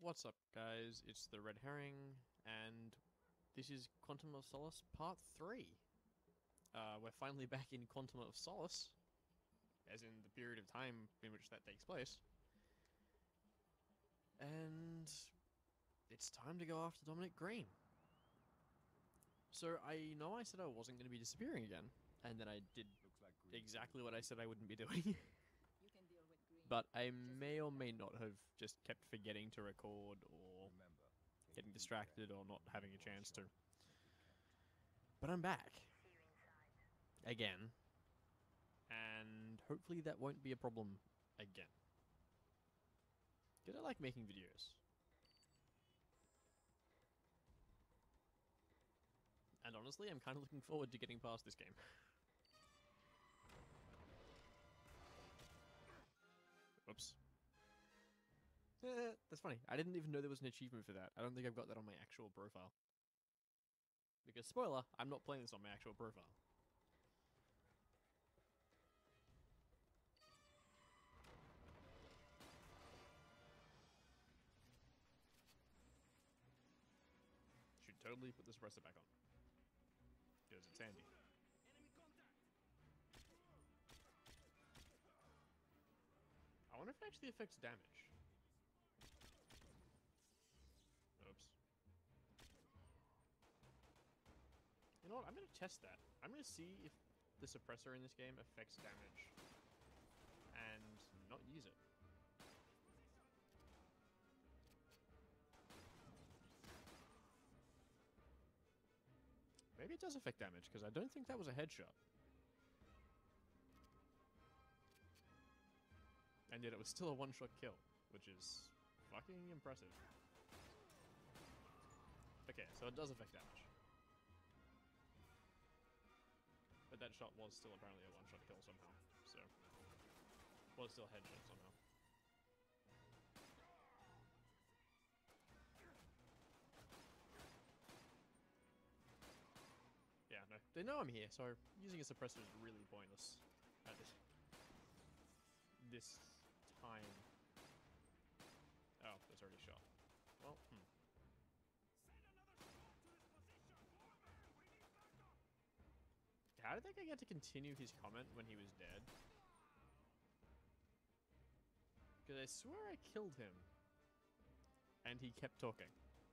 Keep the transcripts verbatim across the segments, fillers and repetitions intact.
What's up, guys? It's the Red Herring, and this is Quantum of Solace Part three. Uh, we're finally back in Quantum of Solace, as in the period of time in which that takes place. And it's time to go after Dominic Green. So I know I said I wasn't going to be disappearing again, and then I did Like exactly what I said I wouldn't be doing. You can deal with Green. But I may or may not have just kept forgetting to record, or Remember, getting distracted, or not having a chance to. But I'm back. Again. And hopefully that won't be a problem again. Because I like making videos. And honestly, I'm kind of looking forward to getting past this game. Whoops. Eh, that's funny. I didn't even know there was an achievement for that. I don't think I've got that on my actual profile. Because, spoiler, I'm not playing this on my actual profile. Should totally put the suppressor back on. Because it's handy. I wonder if it actually affects damage. Oops. You know what? I'm going to test that. I'm going to see if the suppressor in this game affects damage. And not use it. Maybe it does affect damage, because I don't think that was a headshot. And yet it was still a one-shot kill, which is fucking impressive. Okay, so it does affect damage. But that shot was still apparently a one-shot kill somehow, so... Was still a headshot somehow. Yeah, no. They know I'm here, so using a suppressor is really pointless at this, this time. Oh, that's already shot. Well, hmm. How did that guy get to continue his comment when he was dead? Because I swear I killed him. And he kept talking.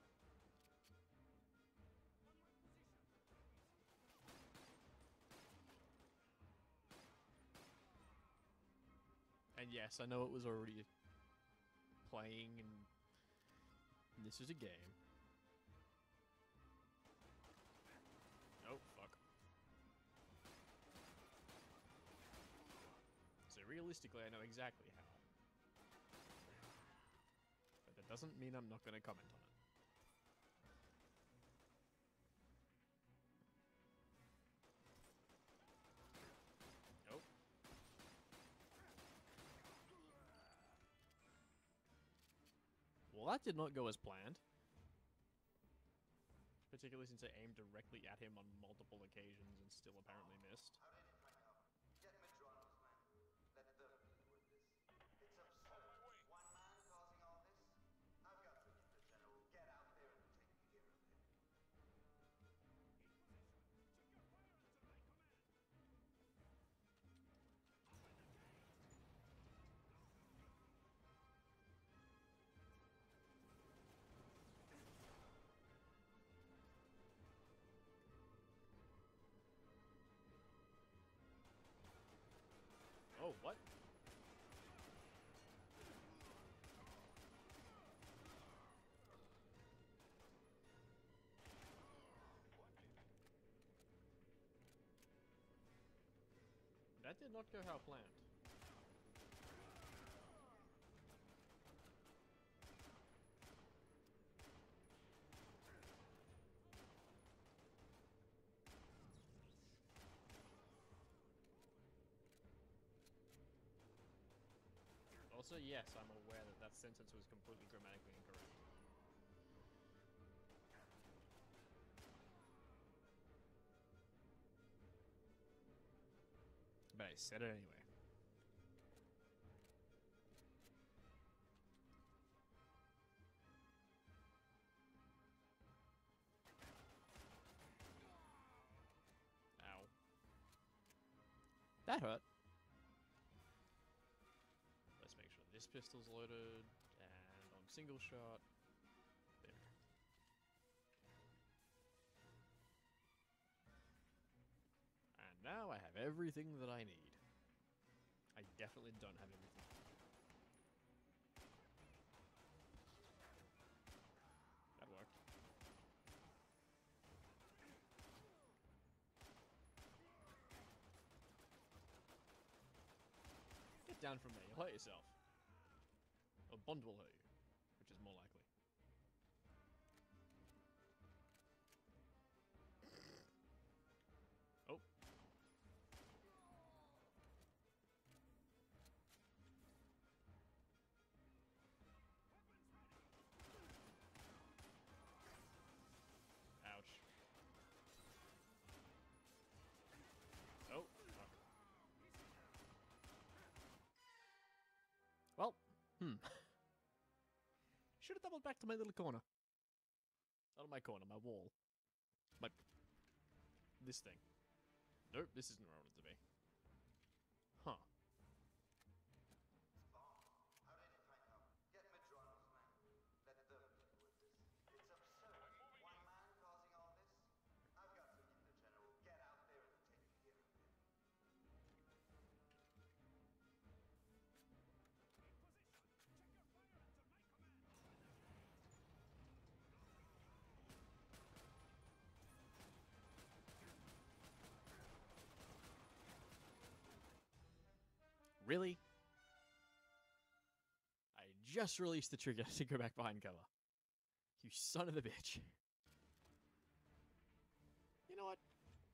And yes, I know it was already playing, and this is a game. Oh, fuck. So realistically, I know exactly how. But that doesn't mean I'm not going to comment on it. Nope. Well, that did not go as planned. Particularly since I aimed directly at him on multiple occasions and still apparently missed. How did it find out? Get Metronos, man. Let them deal with this. It's absurd. One man causing all this? I've got to get the general. Get out there and take care of him. Oh, what? That did not go how planned. Also, yes, I'm aware that that sentence was completely grammatically incorrect. But I said it anyway. That hurt. Let's make sure this pistol's loaded, and on single shot. There. And now I have everything that I need. I definitely don't have everything. That worked. Get down from there, you'll hurt yourself. Or Bond will hurt you, which is more likely. Oh. Ouch. Oh. Fuck. Well, hmm. Should have doubled back to my little corner. Not my corner, my wall. My... This thing. Nope, this isn't where I want it to be. Huh. Spawn, how did you find out? Get Madronos, man. Let them deal with this. It's absurd. One man causing all this? I've got to meet the general. Get out there and take care of him. Really? I just released the trigger to go back behind cover. You son of a bitch. You know what?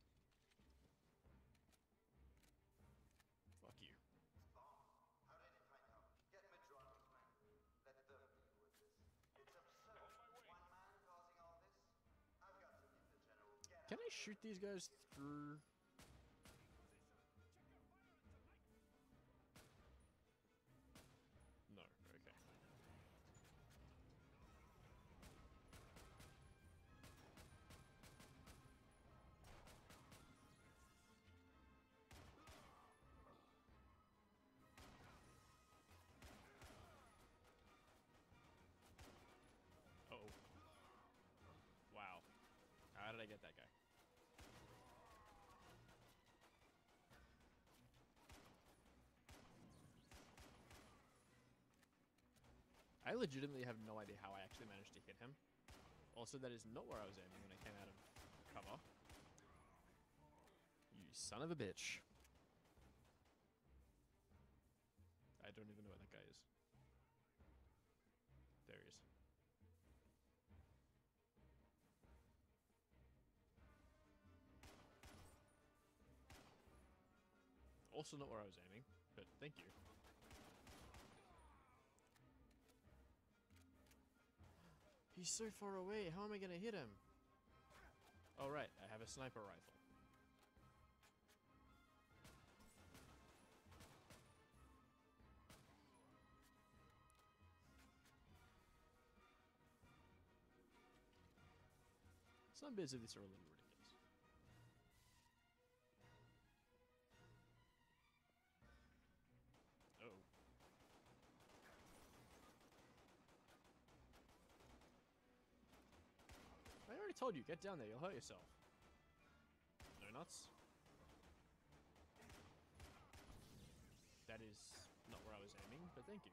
Fuck you. Spawn, how did you find out? Get Madronos, man. Let them deal with this. It's absurd. One man causing all this? I've got to meet the general. Get Can out I shoot these guys through? No, okay. Uh oh. Wow. How did I get that guy? I legitimately have no idea how I actually managed to hit him. Also, that is not where I was aiming when I came out of cover. You son of a bitch. I don't even know where that guy is. There he is. Also not where I was aiming, but thank you. He's so far away, how am I gonna hit him? Oh right, I have a sniper rifle. Some bits of this are a little ridiculous. Uh oh. I already told you, get down there, you'll hurt yourself. No nuts? That is not where I was aiming, but thank you.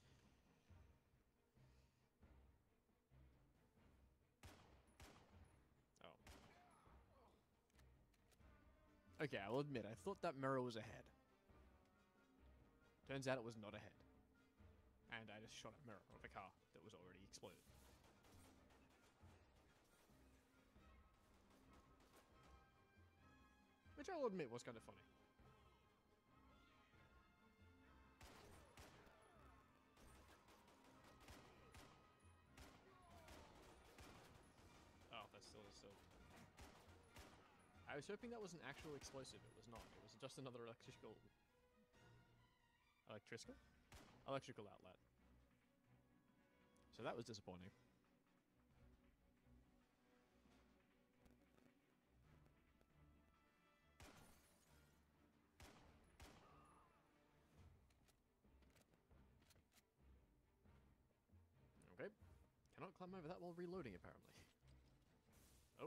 Oh. Okay, I'll admit, I thought that mirror was ahead. Turns out it was not ahead. And I just shot a mirror of a car that was already exploded. Which I'll admit was kind of funny. Oh, that's still still. I was hoping that was an actual explosive. It was not. It was just another electrical. Electrical? Electrical outlet. So that was disappointing. Okay. Cannot climb over that while reloading, apparently. Oh.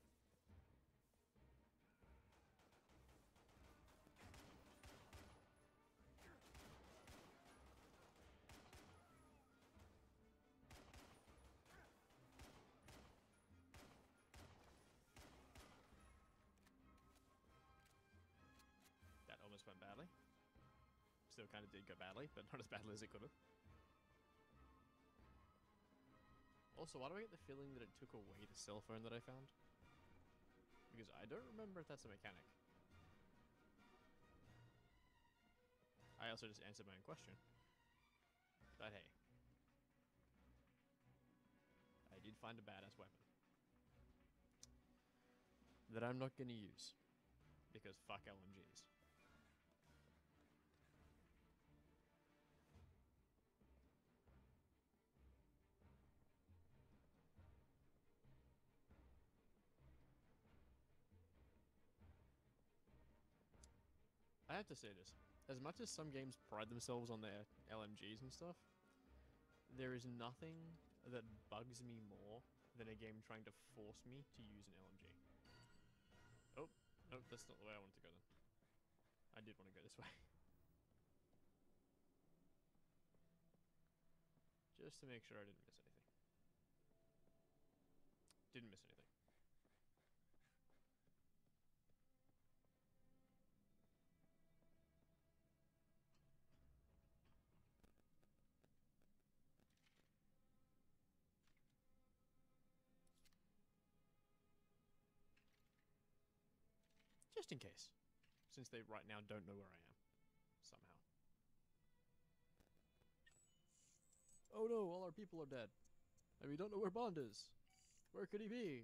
That almost went badly. Still kind of did go badly, but not as badly as it could have. Also, why do I get the feeling that it took away the cell phone that I found? Because I don't remember if that's a mechanic. I also just answered my own question. But hey. I did find a badass weapon. That I'm not gonna use. Because fuck L M Gs. I have to say this. As much as some games pride themselves on their L M Gs and stuff, there is nothing that bugs me more than a game trying to force me to use an L M G. Oh, nope, that's not the way I wanted to go then. I did want to go this way. Just to make sure I didn't miss anything. Didn't miss anything. Just in case. Since they right now don't know where I am. Somehow. Oh no, all our people are dead. And we don't know where Bond is. Where could he be?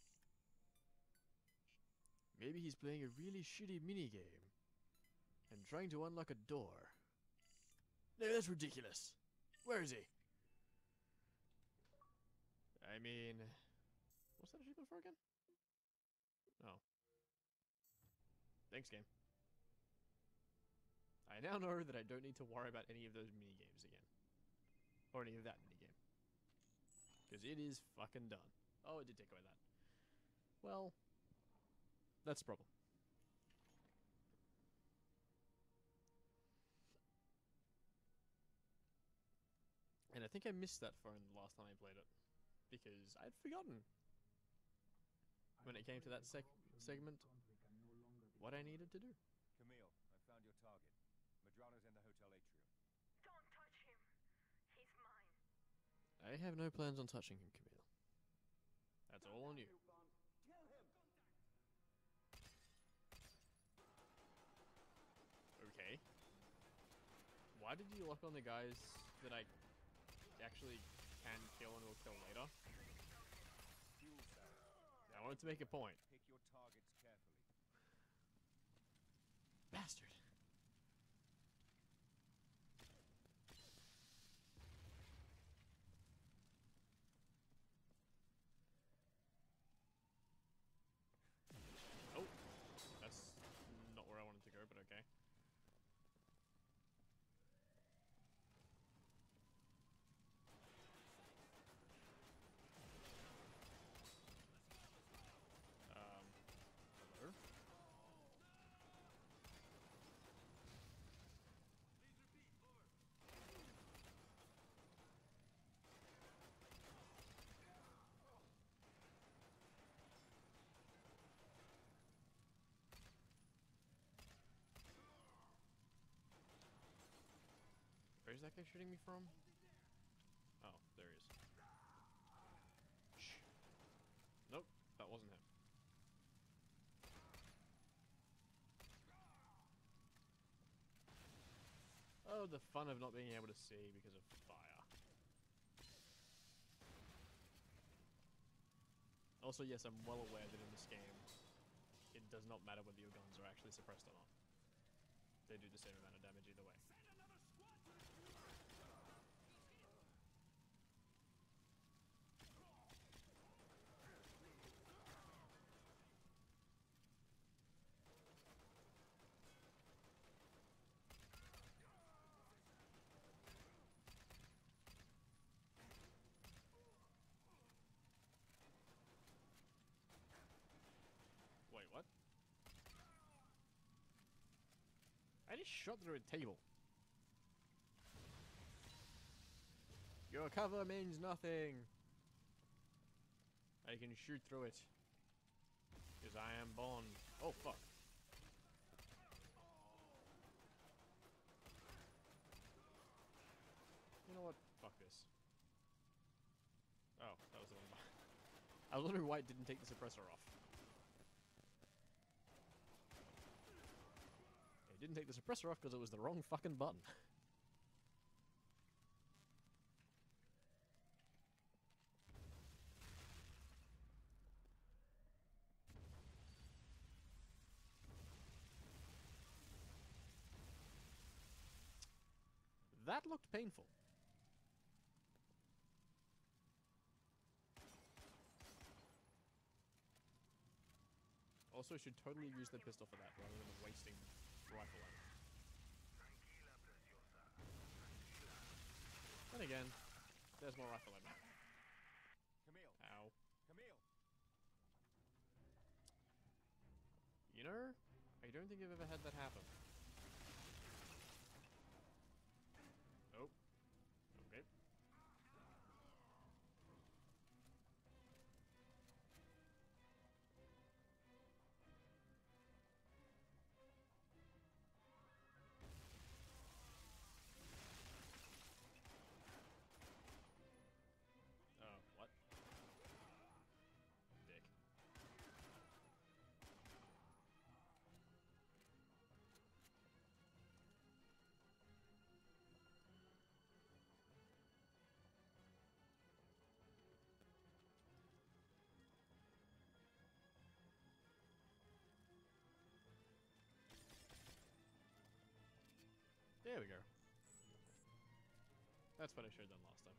Maybe he's playing a really shitty minigame. And trying to unlock a door. No, that's ridiculous. Where is he? I mean... What's that achievement for again? Oh. Thanks, game. I now know that I don't need to worry about any of those minigames again. Or any of that minigame. Because it is fucking done. Oh, it did take away that. Well, that's the problem. And I think I missed that phone the last time I played it. Because I'd forgotten. When it came to that sec segment, what I needed to do. Camille, I found your target. Medrano's in the hotel atrium. Don't touch him. He's mine. I have no plans on touching him, Camille. That's all on you. Okay. Why did you lock on the guys that I actually can kill and will kill later? Fuel cell. I wanted to make a point. Pick your targets carefully. Bastard. Oh, that's not where I wanted to go, but okay. Um, hello? Where's that guy shooting me from? Oh, there he is. Shh. Nope, that wasn't him. Oh, the fun of not being able to see because of fire. Also, yes, I'm well aware that in this game, it does not matter whether your guns are actually suppressed or not. They do the same amount of damage either way. I shot through a table. Your cover means nothing. I can shoot through it. Because I am Bond. Oh, fuck. You know what? Fuck this. Oh, that was the one. I was wondering why it didn't take the suppressor off. It didn't take the suppressor off because it was the wrong fucking button. That looked painful. Also, should totally use the pistol for that rather than wasting rifle ammo. Then again, there's more rifle ammo. Camille! Ow. Camille! You know, I don't think I've ever had that happen. Oh. Okay. Oh, what? Dick. There we go. That's what I should have done last time.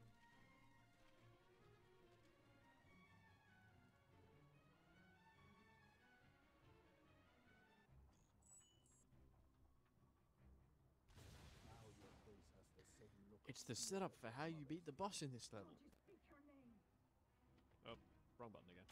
It's the setup for how you beat the boss in this level. Oh, wrong button again.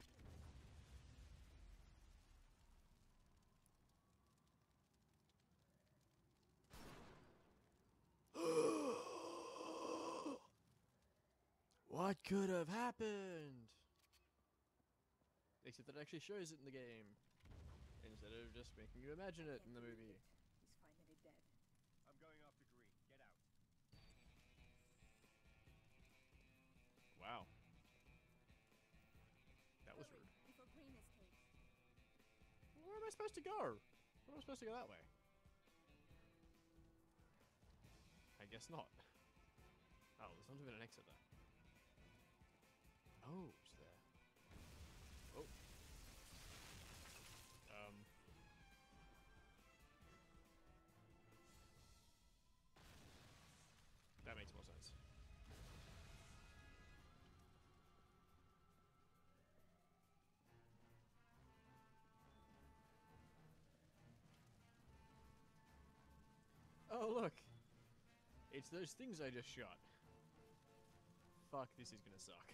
What could have happened? Except that it actually shows it in the game, instead of just making you imagine it in the movie. He's finally dead. I'm going after Green. Get out. Wow. That was Hurry, rude. before Green escapes. Where am I supposed to go? Where am I supposed to go that way? I guess not. Oh, there's not even an exit there. Oh, it's there. Oh. Um. That makes more sense. Oh, look! It's those things I just shot. Fuck, this is gonna suck.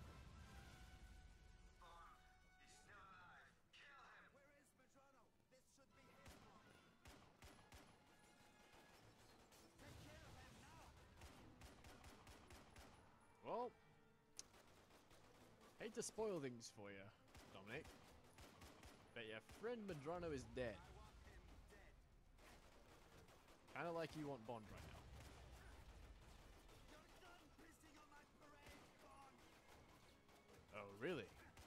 Well, hate to spoil things for you, Dominic, but your friend Medrano is dead. Kinda like you want Bond right now. Oh, really?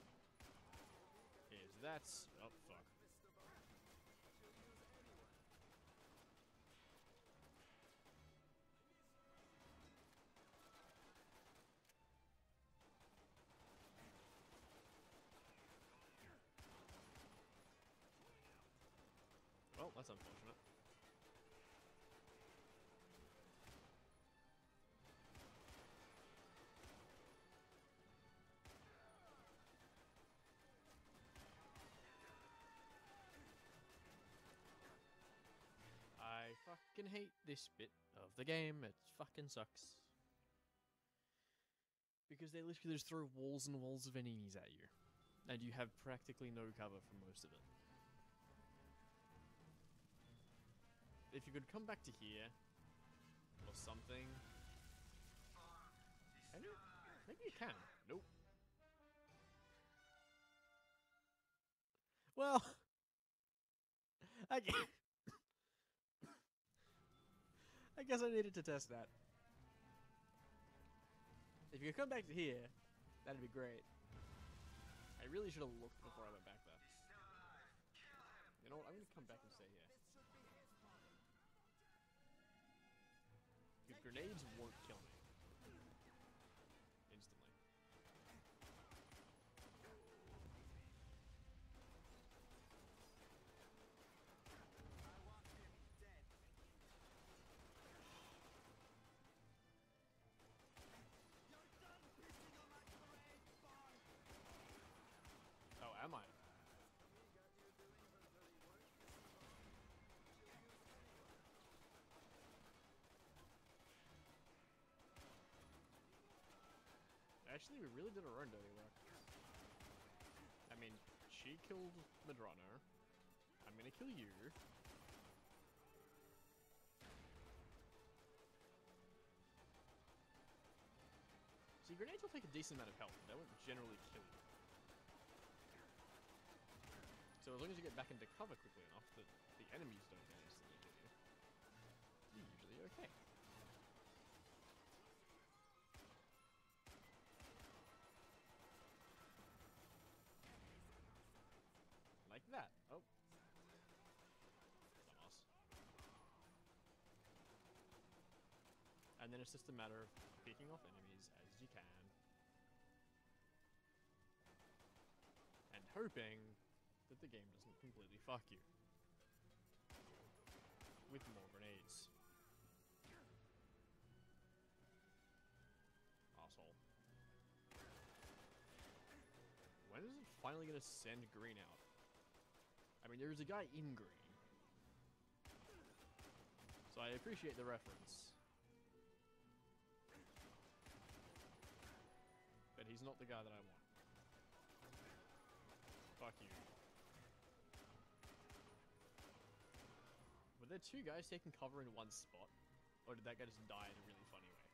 Is that's... oh, fuck. Well, that's unfortunate. I fucking hate this bit of the game. It fucking sucks. Because they literally just throw walls and walls of enemies at you. And you have practically no cover for most of it. if you could come back to here or something. Maybe, maybe you can. Nope. Well, I guess, I guess I needed to test that. If you could come back to here, that'd be great. I really should have looked before I went back there. You know what? I'm gonna come back and stay here. Because grenades won't kill me. Instantly. Oh, am I? Actually, we really did our own dirty work. I mean, she killed Medrano. I'm gonna kill you. See, grenades will take a decent amount of health. They won't generally kill you. So as long as you get back into cover quickly enough that the enemies don't then instantly kill you, you're usually okay. Like that. Oh. Dumbass. And then it's just a matter of picking off enemies as you can. And hoping that the game doesn't completely fuck you. With more grenades. Asshole. When is it finally gonna send green out? I mean, there's a guy in green. So I appreciate the reference. But he's not the guy that I want. Fuck you. Were there two guys taking cover in one spot? Or did that guy just die in a really funny way?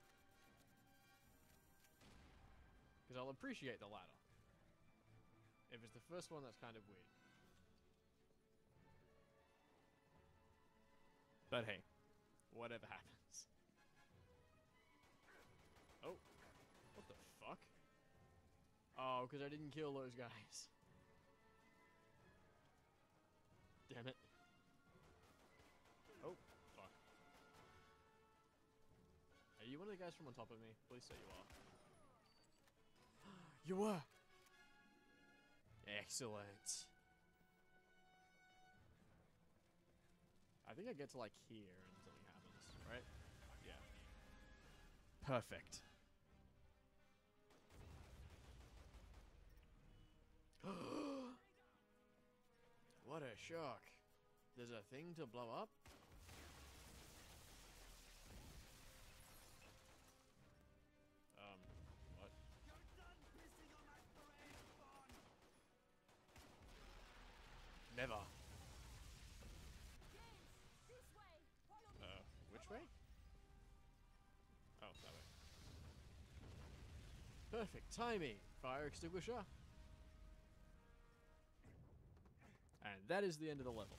Because I'll appreciate the latter. If it's the first one, that's kind of weird. But hey, whatever happens. Oh, what the fuck? Oh, because I didn't kill those guys. Damn it. Oh, fuck. Are you one of the guys from on top of me? Please say you are. You were! Excellent. I think I get to like here and something happens, right? Yeah. Perfect. What a shock. There's a thing to blow up? Um, what? Never. Uh, which way? Oh, that way. Perfect timing, fire extinguisher. And that is the end of the level.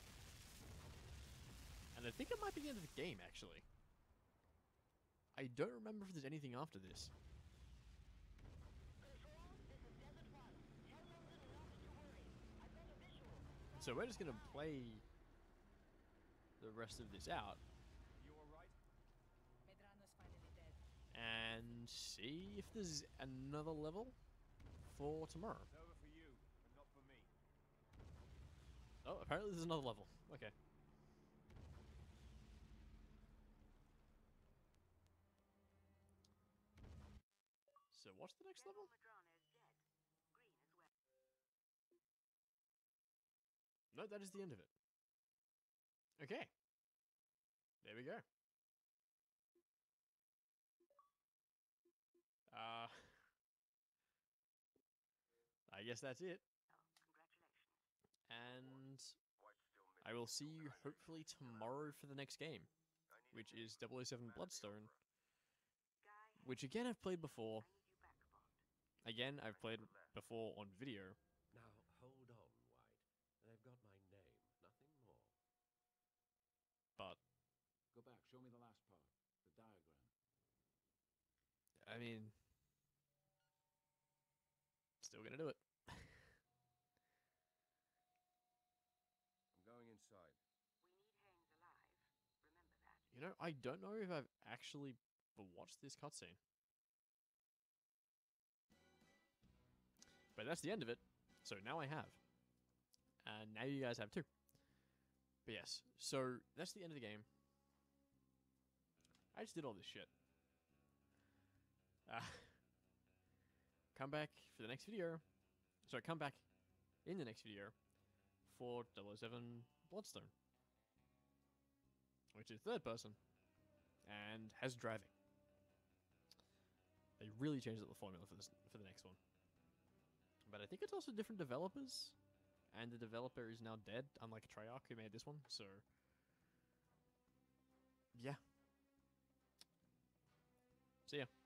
And I think it might be the end of the game, actually. I don't remember if there's anything after this. So we're just gonna play the rest of this out. You alright? Medrano's finally dead. And see if there's another level for tomorrow. It's over for you, but not for me. Oh, apparently there's another level. Okay. So what's the next level? No, that is the end of it. Okay. There we go. Uh, I guess that's it. And I will see you hopefully tomorrow for the next game, which is double oh seven Bloodstone, which again I've played before. Again, I've played before on video. Now, hold on, White. They've got my name, nothing more. But, Go back, show me the last part. The diagram. I mean, still gonna do it. I'm going inside. You know, I don't know if I've actually watched this cutscene. But that's the end of it. So now I have. And now you guys have too. But yes, so that's the end of the game. I just did all this shit. Uh, come back for the next video. Sorry, come back in the next video for double oh seven Bloodstone, which is third person and has driving. They really changed up the formula for this for the next one. But I think it's also different developers, and the developer is now dead, unlike Treyarch who made this one, so yeah. See ya.